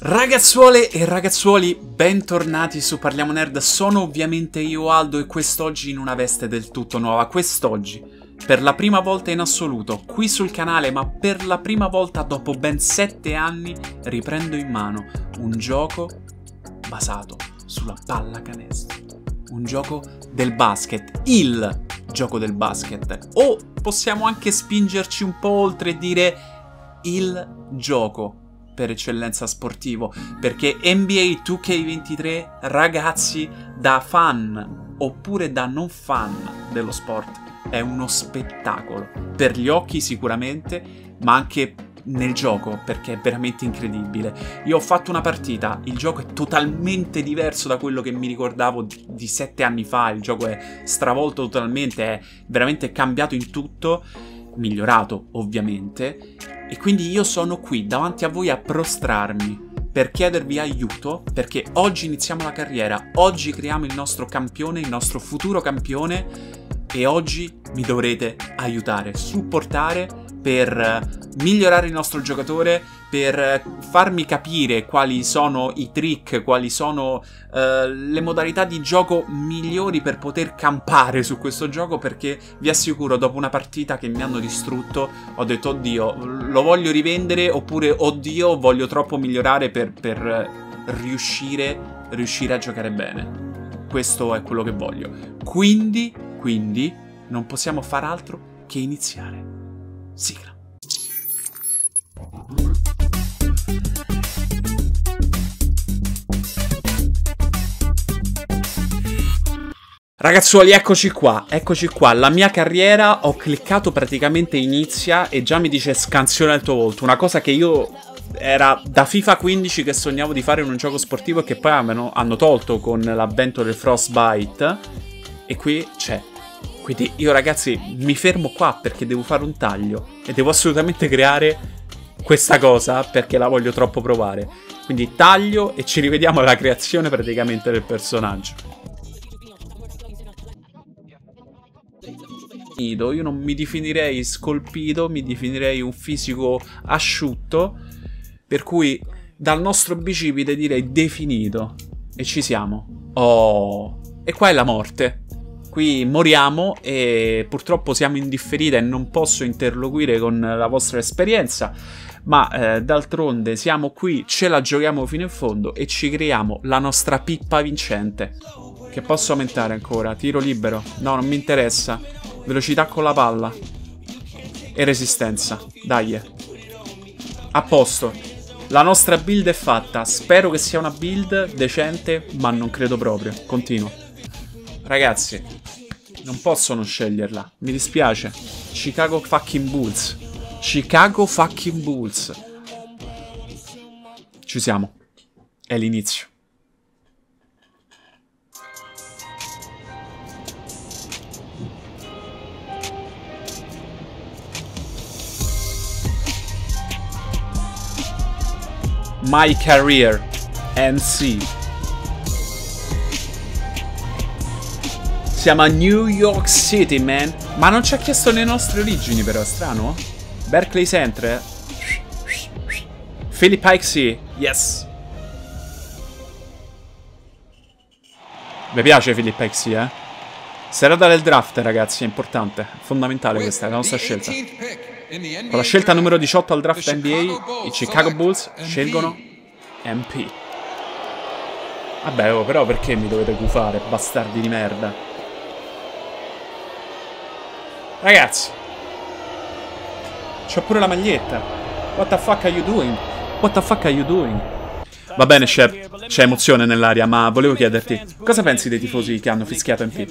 Ragazzuole e ragazzuoli, bentornati su Parliamo Nerd, sono ovviamente io Aldo e quest'oggi in una veste del tutto nuova. Quest'oggi, per la prima volta in assoluto, qui sul canale, ma per la prima volta dopo ben 7 anni, riprendo in mano un gioco basato sulla pallacanestro. Un gioco del basket, il gioco del basket. O possiamo anche spingerci un po' oltre e dire il gioco per eccellenza sportivo, perché NBA 2K23, ragazzi, da fan oppure da non fan dello sport, è uno spettacolo. Per gli occhi sicuramente, ma anche nel gioco, perché è veramente incredibile. Io ho fatto una partita, il gioco è totalmente diverso da quello che mi ricordavo di 7 anni fa, il gioco è stravolto totalmente, è veramente cambiato in tutto, migliorato ovviamente. E quindi io sono qui davanti a voi a prostrarmi per chiedervi aiuto, perché oggi iniziamo la carriera, oggi creiamo il nostro campione, il nostro futuro campione, e oggi mi dovrete aiutare, supportare per migliorare il nostro giocatore, per farmi capire quali sono i trick, quali sono le modalità di gioco migliori per poter campare su questo gioco, perché vi assicuro, dopo una partita che mi hanno distrutto, ho detto oddio, lo voglio rivendere, oppure oddio, voglio troppo migliorare per riuscire a giocare bene. Questo è quello che voglio. Quindi non possiamo far altro che iniziare. Sigla. Ragazzuoli, eccoci qua, la mia carriera, ho cliccato praticamente inizia e già mi dice scansiona il tuo volto, una cosa che io era da FIFA 15 che sognavo di fare in un gioco sportivo e che poi hanno tolto con l'avvento del Frostbite, e qui c'è. Quindi io, ragazzi, mi fermo qua perché devo fare un taglio e devo assolutamente creare questa cosa perché la voglio troppo provare. Quindi taglio e ci rivediamo alla creazione praticamente del personaggio. Io non mi definirei scolpito, mi definirei un fisico asciutto, per cui dal nostro bicipite direi definito. E ci siamo. Oh, e qua è la morte. Qui moriamo e purtroppo siamo in differita e non posso interloquire con la vostra esperienza, ma d'altronde siamo qui, ce la giochiamo fino in fondo e ci creiamo la nostra pippa vincente. Che posso aumentare ancora? Tiro libero? No, non mi interessa. Velocità con la palla. E resistenza. Dai. A posto. La nostra build è fatta. Spero che sia una build decente, ma non credo proprio. Continuo. Ragazzi, non posso non sceglierla. Mi dispiace. Chicago fucking Bulls. Chicago fucking Bulls. Ci siamo. È l'inizio. My career. NC. Siamo a New York City, man. Ma non ci ha chiesto le nostre origini, però, strano? Berkeley Center. Philip Ikesy. Yes. Mi piace Philip Ikesy, eh. Serata del draft, ragazzi, è importante. È fondamentale questa, è la nostra scelta. Con la scelta numero 18 al draft NBA, i Chicago Bulls scelgono MP. Vabbè, oh, però perché mi dovete gufare, bastardi di merda? Ragazzi, c'ho pure la maglietta. What the fuck are you doing? What the fuck are you doing? Va bene, Shep, c'è emozione nell'aria, ma volevo chiederti, cosa pensi dei tifosi che hanno fischiato MP?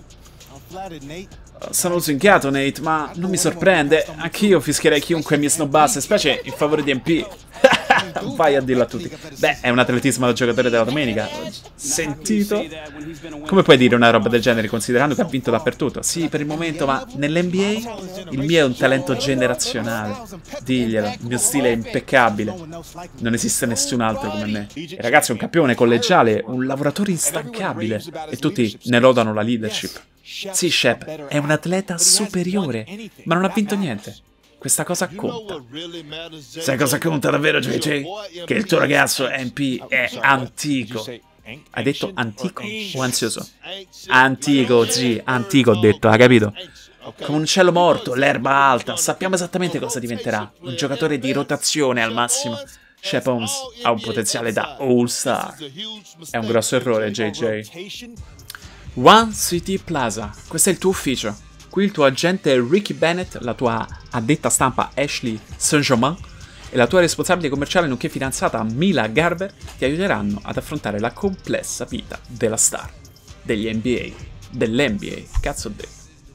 Sono lusingato, Nate, ma non mi sorprende. Anch'io fischierei chiunque mi snobbasse, specie in favore di MP. Vai a dirlo a tutti. Beh, è un atletismo da giocatore della domenica. Sentito? Come puoi dire una roba del genere considerando che ha vinto dappertutto? Sì, per il momento, ma nell'NBA il mio è un talento generazionale. Diglielo, il mio stile è impeccabile. Non esiste nessun altro come me. Il ragazzo è un campione collegiale, un lavoratore instancabile. E tutti ne lodano la leadership. Sì, Shep, è un atleta superiore, ma non ha vinto niente. Questa cosa conta. Sai cosa conta davvero, JJ? Che il tuo ragazzo MP è antico. Hai detto antico o ansioso? Antico, sì, antico ho detto, hai capito? Come un uccello morto, l'erba alta, sappiamo esattamente cosa diventerà. Un giocatore di rotazione al massimo. Shep Holmes ha un potenziale da all-star. È un grosso errore, JJ. One City Plaza, questo è il tuo ufficio. Qui il tuo agente Ricky Bennett, la tua addetta stampa Ashley Saint-Germain e la tua responsabile commerciale nonché fidanzata Mila Garber ti aiuteranno ad affrontare la complessa vita della star, degli NBA, dell'NBA, cazzo ho detto.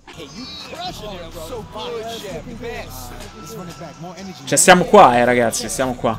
Cioè siamo qua ragazzi, siamo qua.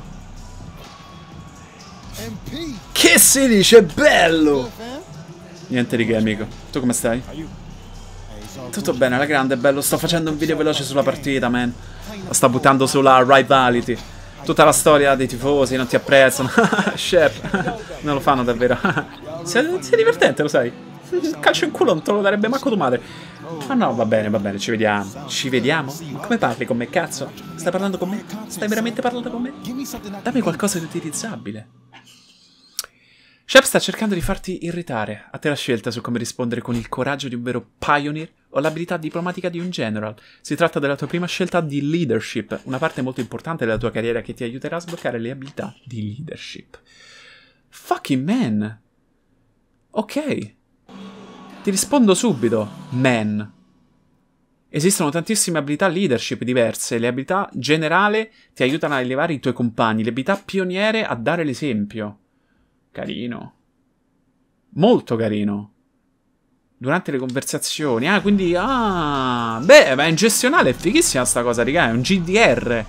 Che si dice bello! Niente di che amico, tu come stai? Tutto bene, alla grande, bello, sto facendo un video veloce sulla partita, man. Lo sto buttando sulla Rivality. Tutta la storia dei tifosi, non ti apprezzano. Shep, non lo fanno davvero. sei divertente, lo sai. Calcio in culo non te lo darebbe manco tua madre. Ma no, va bene, ci vediamo. Ci vediamo? Come parli con me, cazzo? Stai parlando con me? Stai veramente parlando con me? Dammi qualcosa di utilizzabile. Shep sta cercando di farti irritare. A te la scelta su come rispondere con il coraggio di un vero pioneer o l'abilità diplomatica di un general. Si tratta della tua prima scelta di leadership, una parte molto importante della tua carriera che ti aiuterà a sbloccare le abilità di leadership. Fucking man! Ok. Ti rispondo subito, man. Esistono tantissime abilità leadership diverse. Le abilità generale ti aiutano a elevare i tuoi compagni. Le abilità pioniere a dare l'esempio. Carino. Molto carino. Durante le conversazioni. Ah, quindi... Ah... Beh, ma in gestionale è fighissima sta cosa, raga. È un GDR.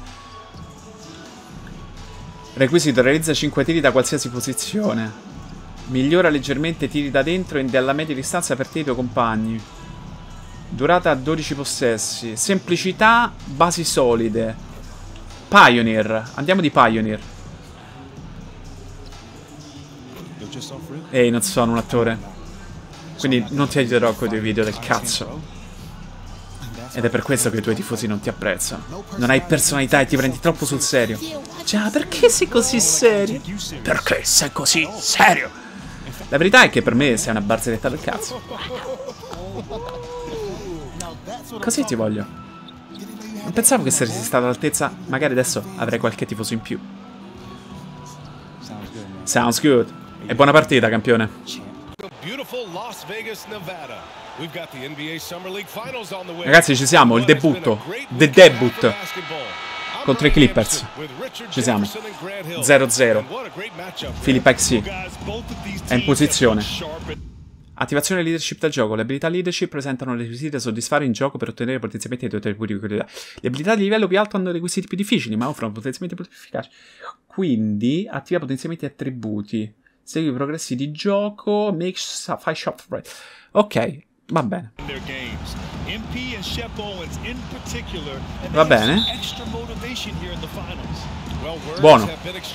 Requisito. Realizza 5 tiri da qualsiasi posizione. Migliora leggermente i tiri da dentro e dalla media distanza per te e i tuoi compagni. Durata 12 possessi. Semplicità, basi solide. Pioneer. Andiamo di Pioneer. Ehi, non sono un attore. Quindi non ti aiuterò con i tuoi video del cazzo. Ed è per questo che i tuoi tifosi non ti apprezzano. Non hai personalità e ti prendi troppo sul serio. Già, perché sei così serio? Perché sei così serio? La verità è che per me sei una barzelletta del cazzo. Così ti voglio. Non pensavo che saresti stato all'altezza. Magari adesso avrei qualche tifoso in più. Sounds good. E buona partita, campione. Ragazzi, ci siamo. Il debutto. The debut. Contro i Clippers. Ci siamo. 0-0. Philip XC. È in posizione. Attivazione leadership del gioco. Le abilità leadership presentano le requisiti da soddisfare in gioco per ottenere potenziamenti dei tuoi attributi di qualità. Le abilità di livello più alto hanno requisiti più difficili, ma offrono potenziamenti più efficaci. Quindi, attiva potenziamenti e attributi. Segui i progressi di gioco. Fai shop right. Ok, va bene. Va bene. Buono.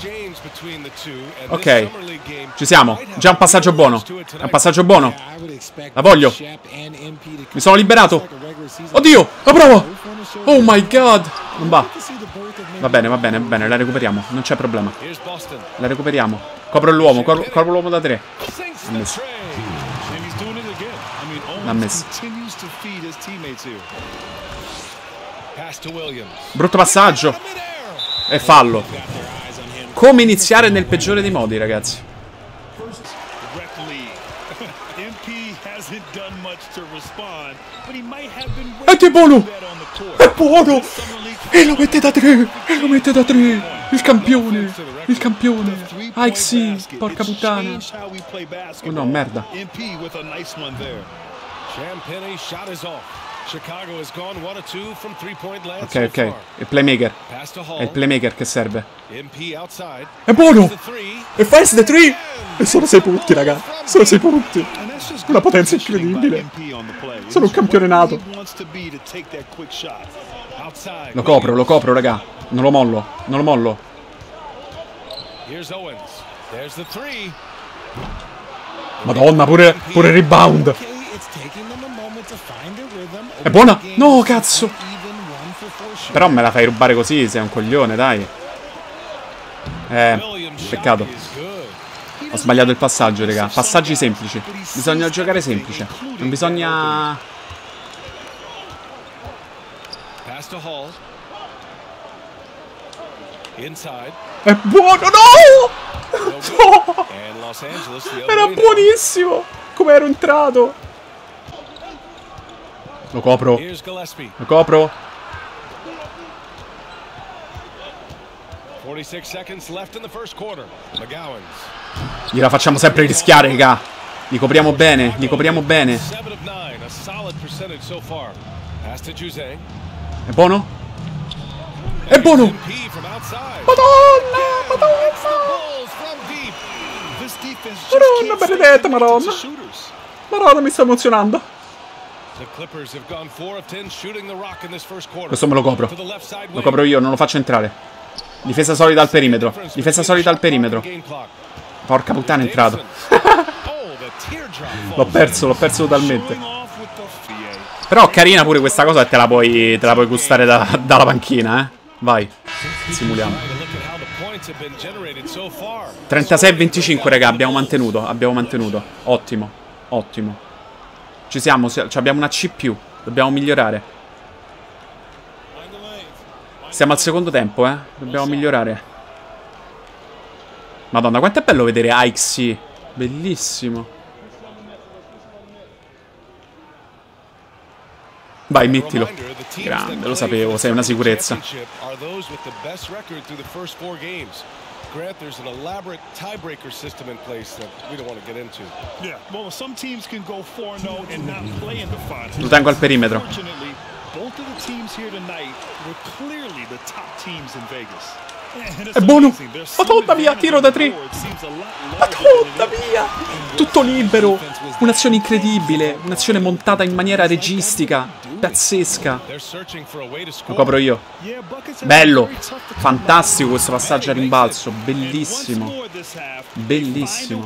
Ok, ci siamo. Già un passaggio buono. È un passaggio buono. La voglio. Mi sono liberato. Oddio, la provo. Oh my god. Non va. Va bene, la recuperiamo. Non c'è problema. La recuperiamo. Copro l'uomo, copro l'uomo da 3. Ha messo. L'ha messo. Brutto passaggio. E fallo. Come iniziare nel peggiore dei modi, ragazzi. E che buono! È buono! E lo mette da 3! E lo mette da 3! Il campione! Il campione! IXC! Porca puttana! Oh no, merda! Ok. Il playmaker. È il playmaker che serve. È buono! E fast the 3! E solo 6 punti, raga. Solo 6 punti. Una potenza incredibile. Sono un campione nato. Lo copro, raga. Non lo mollo. Madonna, pure rebound. È buona? No, cazzo. Però me la fai rubare così, sei un coglione, dai. Peccato. Ho sbagliato il passaggio, raga. Passaggi semplici. Bisogna giocare semplice. Non bisogna... È buono, no! No! Era buonissimo! Come ero entrato? Lo copro. Lo copro. 46 seconds left in the first quarter. McGowan. Gliela facciamo sempre rischiare, raga. Li copriamo bene, li copriamo bene. È buono? È buono! Madonna! Madonna benedetta, madonna! Madonna, mi sto emozionando. Questo me lo copro. Lo copro io, non lo faccio entrare. Difesa solida al perimetro. Difesa solida al perimetro. Porca puttana, è entrato. L'ho perso totalmente. Però carina pure questa cosa e te la puoi gustare dalla panchina, eh. Vai. Simuliamo. 36-25, raga, abbiamo mantenuto. Ottimo. Ottimo. Ci siamo, abbiamo una C+. Dobbiamo migliorare. Siamo al secondo tempo, eh. Dobbiamo migliorare. Madonna, quanto è bello vedere AXC. Bellissimo. Vai, mettilo. Grande, lo sapevo, sei una sicurezza. Grant, there's an elaborate tiebreaker system in place that we don't want to get into. Yeah, well, some teams can go 4-0 and not play in the finals. Lo tengo al perimetro. Fortunately, both of the teams here tonight were clearly the top teams in Vegas. È buono! Madonna mia, tiro da 3! Madonna mia! Tutto libero! Un'azione incredibile! Un'azione montata in maniera registica! Pazzesca! Lo copro io. Bello! Fantastico questo passaggio a rimbalzo! Bellissimo! Bellissimo!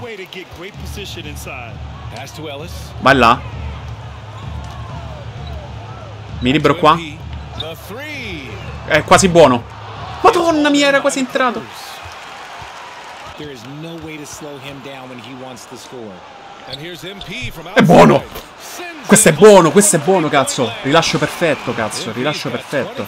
Vai là! Mi libero qua? È quasi buono! Madonna mia, era quasi entrato. È buono. Questo è buono, cazzo. Rilascio perfetto, cazzo. Rilascio perfetto.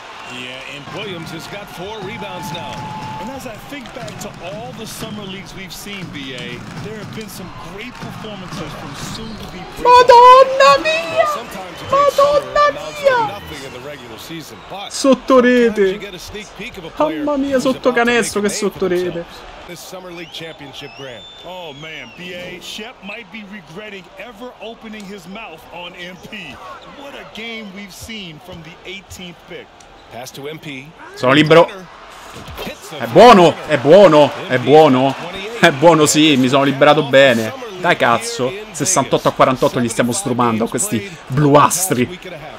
And as I think back to all the summer leagues we've seen, BA, there have been some great performances from soon-to-be. Madonna mia! Madonna mia! Sotto rete! Mamma mia, sotto canestro che sotto rete! This summer league championship grant. Oh man, BA, Shep might be regretting ever opening his mouth on MP. What a game we've seen from the 18th pick. Pass to MP. Sono libero. È buono, è buono, è buono. È buono, sì, mi sono liberato bene. Dai cazzo, 68-48 gli stiamo strumando a questi bluastri.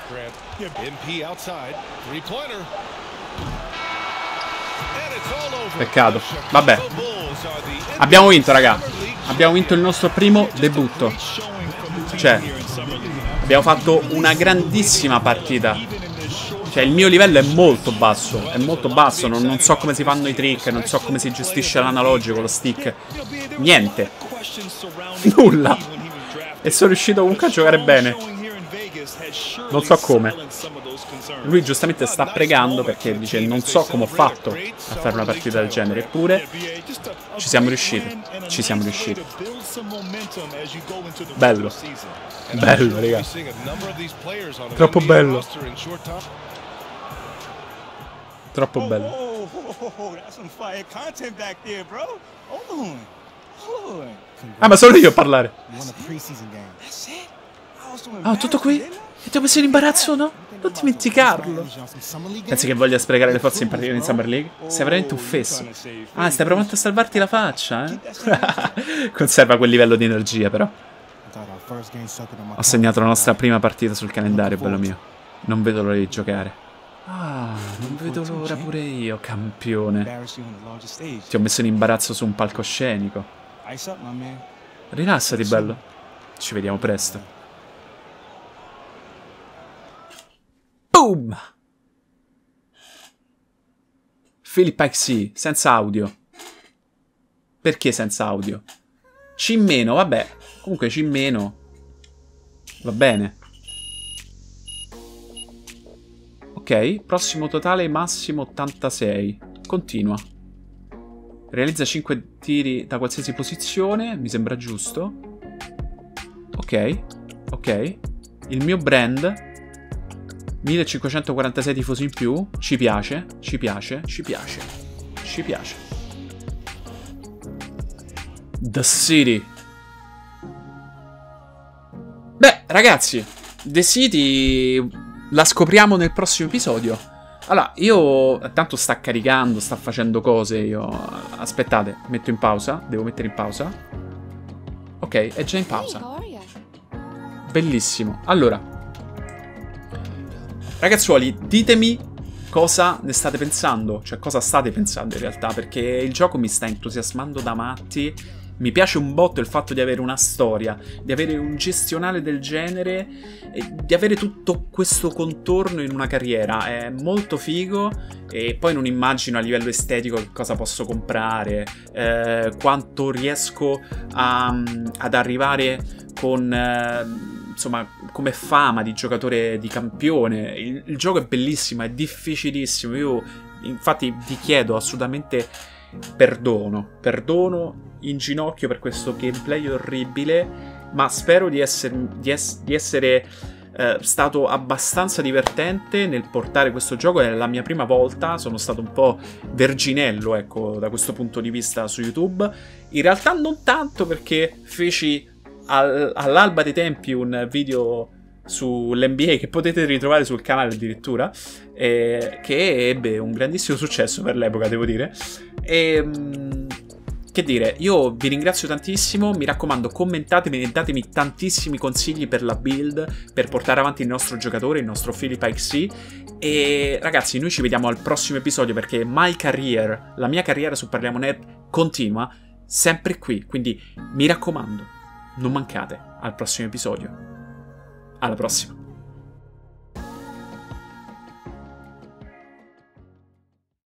Peccato. Vabbè. Abbiamo vinto, raga. Abbiamo vinto il nostro primo debutto. Cioè, abbiamo fatto una grandissima partita. Cioè, il mio livello è molto basso. Non so come si fanno i trick. Non so come si gestisce l'analogico, lo stick. Niente. Nulla. E sono riuscito comunque a giocare bene. Non so come. Lui giustamente sta pregando perché dice non so come ho fatto a fare una partita del genere. Eppure ci siamo riusciti. Bello. Bello, raga. Troppo bello. Troppo bello. Ah, ma solo io a parlare. Ah, tutto qui? E ti ho messo in imbarazzo, no? Non dimenticarlo. Pensi che voglia sprecare le forze in partita in Summer League? Sei veramente un fesso. Ah, stai provando a salvarti la faccia, eh? Conserva quel livello di energia, però. Ho segnato la nostra prima partita sul calendario, bello mio. Non vedo l'ora di giocare. Ah, non vedo l'ora pure io, campione. Ti ho messo in imbarazzo su un palcoscenico. Rilassati, bello. Ci vediamo presto. Boom! Philip XC, senza audio. Perché senza audio? C-, vabbè. Comunque C-, va bene. Ok, prossimo totale massimo 86. Continua. Realizza 5 tiri da qualsiasi posizione, mi sembra giusto. Ok, ok. Il mio brand, 1546 tifosi in più, ci piace, ci piace, ci piace, ci piace. The City. Beh, ragazzi, The City la scopriamo nel prossimo episodio. Allora, io... Tanto sta caricando, sta facendo cose, io... Aspettate, metto in pausa. Devo mettere in pausa. Ok, è già in pausa. Bellissimo. Allora, ragazzuoli, ditemi cosa ne state pensando. Cioè, cosa state pensando in realtà, perché il gioco mi sta entusiasmando da matti. Mi piace un botto il fatto di avere una storia, di avere un gestionale del genere e di avere tutto questo contorno in una carriera. È molto figo e poi non immagino a livello estetico che cosa posso comprare, quanto riesco ad arrivare con... insomma, come fama di giocatore di campione. Il gioco è bellissimo, è difficilissimo. Io infatti vi chiedo assolutamente perdono in ginocchio per questo gameplay orribile, ma spero di essere stato abbastanza divertente nel portare questo gioco. È la mia prima volta, sono stato un po' verginello, ecco, da questo punto di vista su YouTube. In realtà non tanto, perché feci all'alba dei tempi un video sull'NBA che potete ritrovare sul canale addirittura, che ebbe un grandissimo successo per l'epoca, devo dire. Che dire, io vi ringrazio tantissimo, mi raccomando, commentatemi e datemi tantissimi consigli per la build, per portare avanti il nostro giocatore, il nostro Philip XC. E ragazzi, noi ci vediamo al prossimo episodio, perché my career, la mia carriera su Parliamo Nerd continua sempre qui, quindi mi raccomando, non mancate al prossimo episodio. Alla prossima.